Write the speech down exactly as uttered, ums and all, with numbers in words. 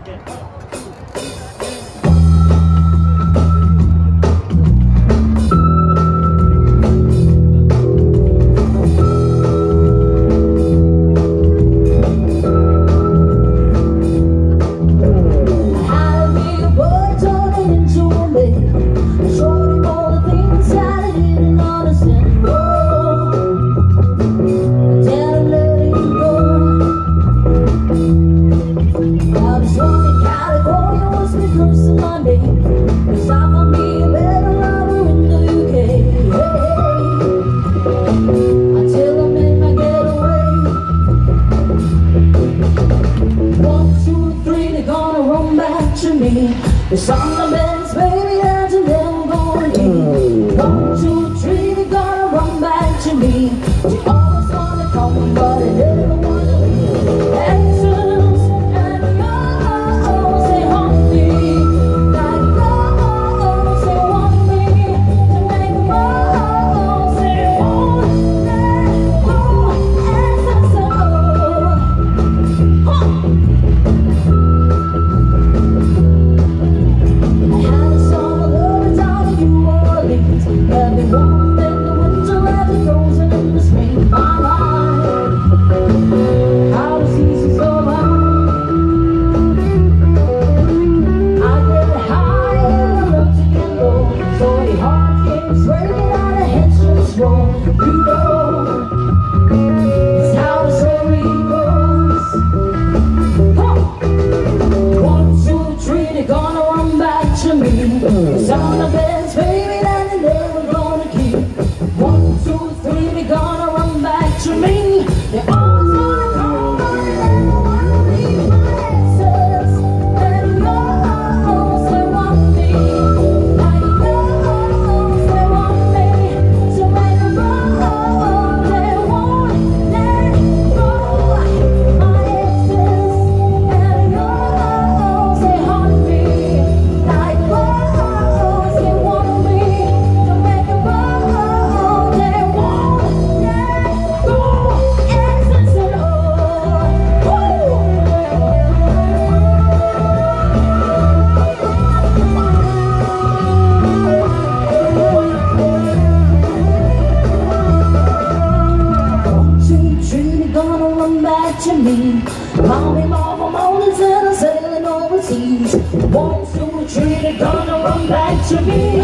The song of bands, baby, that you never gonna leave. One, two, three, they're gonna run back to me. They always wanna come, but they never wanna leave. Answers and yours, they haunt me. Like yours, they want me to make more. They won't let go. Answers and every warm in the winter, every frozen in the spring. My mind, how the seasons go by. I get high and I love to get low, so the heart keeps breaking and the heads just roll. You know, it's how the story goes. Huh. One, two, three, they're gonna run back to me. The sound of bells, baby, that they never gonna keep. One, two, three, they're gonna run back to me. They always wanna come, but they never wanna leave. My answers and yours, they want me. Like yours, they want me to make a roll. They won't let go. My answers and yours, they haunt me. Like yours, they want me to make a roll. They won't let go. Answers and oh, woo. One, two, three, they're gonna run back to me. Call me more for mornings and I'm sailing overseas. One, two, three, they're gonna run back to me.